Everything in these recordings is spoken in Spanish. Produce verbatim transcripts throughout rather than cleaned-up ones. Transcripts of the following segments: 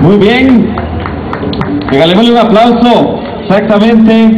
Muy bien, regalémosle un aplauso exactamente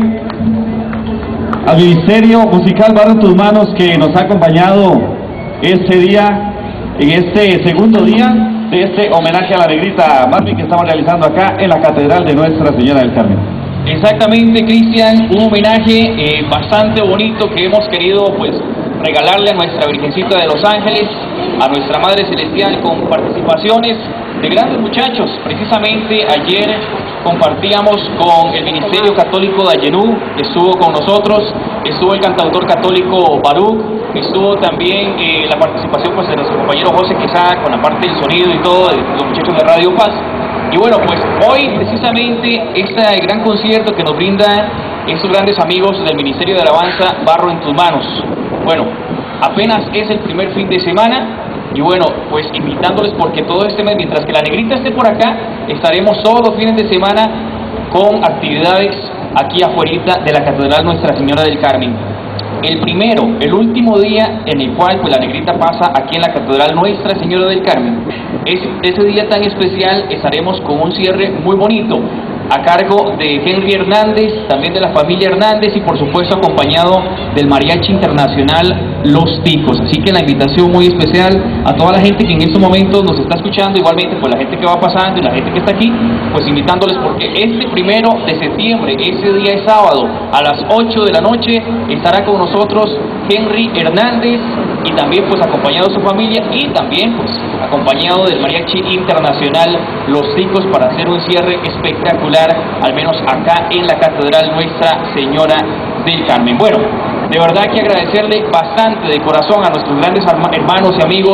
al Ministerio Musical Barro en Tus Manos, que nos ha acompañado este día, en este segundo día de este homenaje a la negrita Marvin que estamos realizando acá en la Catedral de Nuestra Señora del Carmen. Exactamente, Cristian, un homenaje eh, bastante bonito que hemos querido pues regalarle a nuestra Virgencita de los Ángeles, a nuestra Madre Celestial, con participaciones de grandes muchachos. Precisamente ayer compartíamos con el Ministerio Católico de Ayenu, que estuvo con nosotros, estuvo el cantautor católico Baruch, estuvo también eh, la participación pues de nuestro compañero José Quesada con la parte del sonido y todo, de los muchachos de Radio Paz. Y bueno, pues hoy precisamente este gran concierto que nos brindan estos grandes amigos del Ministerio de Alabanza Barro en Tus Manos. Bueno, apenas es el primer fin de semana y bueno, pues invitándoles porque todo este mes, mientras que la negrita esté por acá, estaremos todos los fines de semana con actividades aquí afuera de la Catedral Nuestra Señora del Carmen. El primero, el último día en el cual pues la negrita pasa aquí en la Catedral Nuestra Señora del Carmen, es, ese día tan especial estaremos con un cierre muy bonito a cargo de Henry Hernández, también de la familia Hernández y por supuesto acompañado del Mariachi Internacional Los Ticos. Así que la invitación muy especial a toda la gente que en estos momentos nos está escuchando, igualmente pues la gente que va pasando y la gente que está aquí, pues invitándoles porque este primero de septiembre, ese día es sábado, a las ocho de la noche, estará con nosotros Henry Hernández y también pues acompañado de su familia y también pues acompañado del Mariachi Internacional Los Ticos para hacer un cierre espectacular, al menos acá en la Catedral Nuestra Señora del Carmen. Bueno, de verdad que agradecerle bastante de corazón a nuestros grandes hermanos y amigos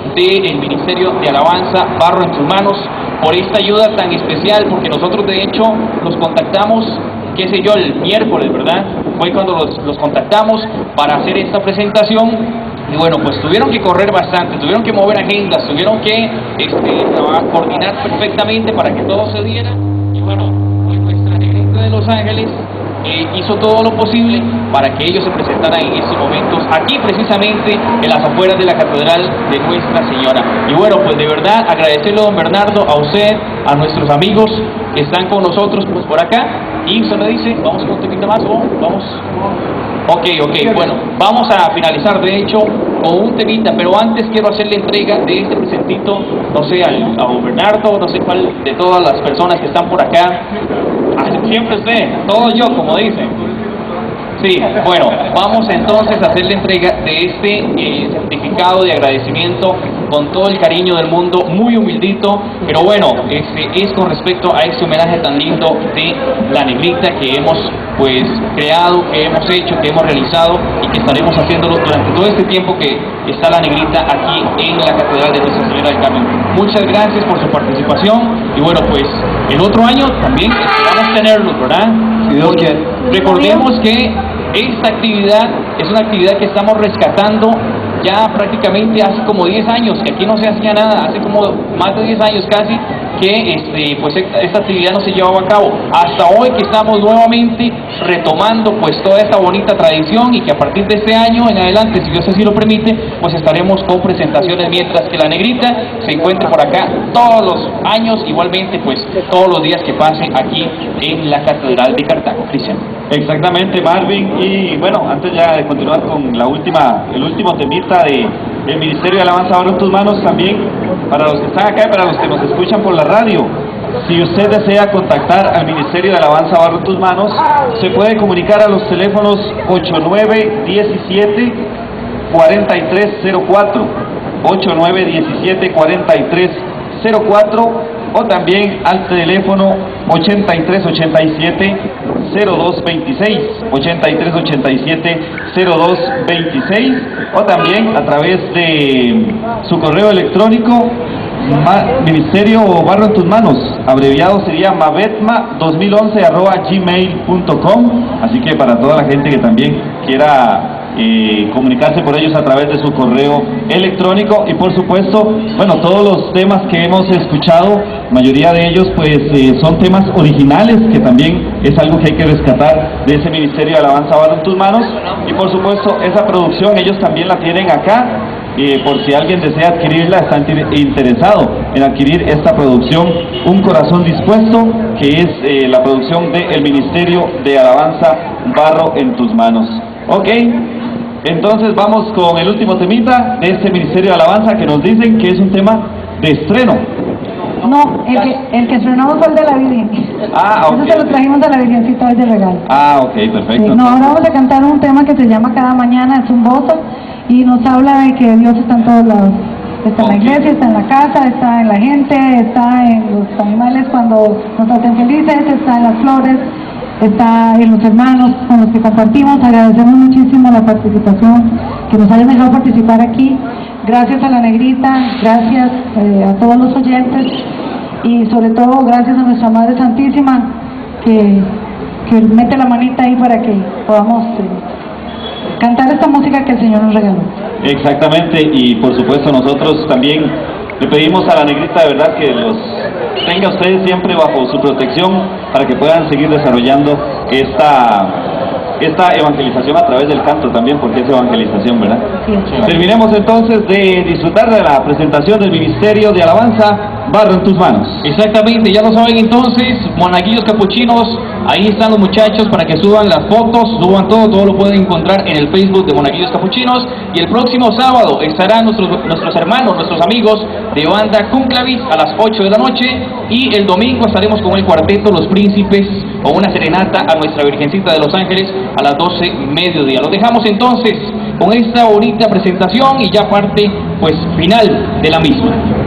del Ministerio de Alabanza Barro en Tus Manos por esta ayuda tan especial, porque nosotros de hecho los contactamos, qué sé yo, el miércoles, ¿verdad? Fue cuando los, los contactamos para hacer esta presentación. Y bueno, pues tuvieron que correr bastante, tuvieron que mover agendas, tuvieron que este, coordinar perfectamente para que todo se diera. Y bueno, pues nuestra negrita de Los Ángeles eh, hizo todo lo posible para que ellos se presentaran en estos momentos aquí precisamente en las afueras de la Catedral de Nuestra Señora. Y bueno, pues de verdad agradecerle a don Bernardo, a usted, a nuestros amigos que están con nosotros pues por acá. Y usted me dice, vamos con un poquito más o vamos... Ok, ok, bueno, vamos a finalizar de hecho con un temita, pero antes quiero hacer la entrega de este presentito, no sé, al, a don Bernardo, no sé cuál de todas las personas que están por acá. Siempre usted, todo yo, como dicen. Sí, bueno, vamos entonces a hacer la entrega de este eh, certificado de agradecimiento con todo el cariño del mundo, muy humildito, pero bueno, este es con respecto a este homenaje tan lindo de la negrita que hemos pues creado, que hemos hecho, que hemos realizado y que estaremos haciéndolo durante todo este tiempo que está la negrita aquí en la Catedral de Nuestra Señora del Carmen. Muchas gracias por su participación y bueno, pues el otro año también esperamos tenerlos, ¿verdad? Si Dios quiere. Recordemos que esta actividad es una actividad que estamos rescatando ya prácticamente hace como diez años, que aquí no se hacía nada, hace como más de diez años casi, que este, pues esta actividad no se llevaba a cabo. Hasta hoy que estamos nuevamente retomando pues toda esta bonita tradición y que a partir de este año en adelante, si Dios así lo permite, pues estaremos con presentaciones mientras que la negrita se encuentre por acá todos los años, igualmente pues todos los días que pase aquí en la Catedral de Cartago. Cristian. Exactamente, Marvin. Y bueno, antes ya de continuar con la última, el último temita de el Ministerio de Alabanza Barro en Tus Manos, también para los que están acá y para los que nos escuchan por la radio, si usted desea contactar al Ministerio de Alabanza Barro en Tus Manos, se puede comunicar a los teléfonos ocho nueve uno siete, cuatro tres cero cuatro, ocho nueve uno siete, cuatro tres cero cuatro, o también al teléfono ochenta y tres ochenta y siete, cero dos veintiséis, ochenta y tres ochenta y siete, cero dos veintiséis, o también a través de su correo electrónico Ministerio Barro en Tus Manos, abreviado sería mavetma dos mil once arroba gmail punto com. Así que para toda la gente que también quiera Eh, comunicarse por ellos a través de su correo electrónico. Y por supuesto, bueno, todos los temas que hemos escuchado, mayoría de ellos pues eh, son temas originales, que también es algo que hay que rescatar de ese Ministerio de Alabanza Barro en Tus Manos. Y por supuesto esa producción ellos también la tienen acá eh, por si alguien desea adquirirla, está interesado en adquirir esta producción, Un Corazón Dispuesto, que es eh, la producción del Ministerio de Alabanza Barro en tus manos. Ok, entonces vamos con el último temita de este Ministerio de Alabanza, que nos dicen que es un tema de estreno. No, el que, el que estrenamos fue el de la Virgen. Ah, ok. Eso se lo trajimos de la Virgencita hoy de regalo. Ah, ok, perfecto. Sí, no, ahora vamos a cantar un tema que se llama Cada Mañana, es un bozo, y nos habla de que Dios está en todos lados. Está en la iglesia, está en la casa, está en la gente, está en los animales cuando nos hacen felices, está en las flores, está en los hermanos con los que compartimos. Agradecemos muchísimo la participación, que nos hayan dejado participar aquí. Gracias a la Negrita, gracias eh, a todos los oyentes y sobre todo gracias a nuestra Madre Santísima que, que mete la manita ahí para que podamos eh, cantar esta música que el Señor nos regaló. Exactamente, y por supuesto nosotros también le pedimos a la Negrita de verdad que los tenga ustedes siempre bajo su protección para que puedan seguir desarrollando esta... esta evangelización a través del canto también, porque es evangelización, ¿verdad? Sí, sí. Terminemos entonces de disfrutar de la presentación del Ministerio de Alabanza Barro en tus manos. Exactamente, ya lo saben entonces, Monaguillos Capuchinos, ahí están los muchachos para que suban las fotos, suban todo, todo lo pueden encontrar en el Facebook de Monaguillos Capuchinos, y el próximo sábado estarán nuestros, nuestros hermanos, nuestros amigos de banda Conclavis a las ocho de la noche, y el domingo estaremos con el cuarteto Los Príncipes, con una serenata a nuestra Virgencita de los Ángeles a las doce mediodía. Los dejamos entonces con esta bonita presentación y ya parte pues final de la misma.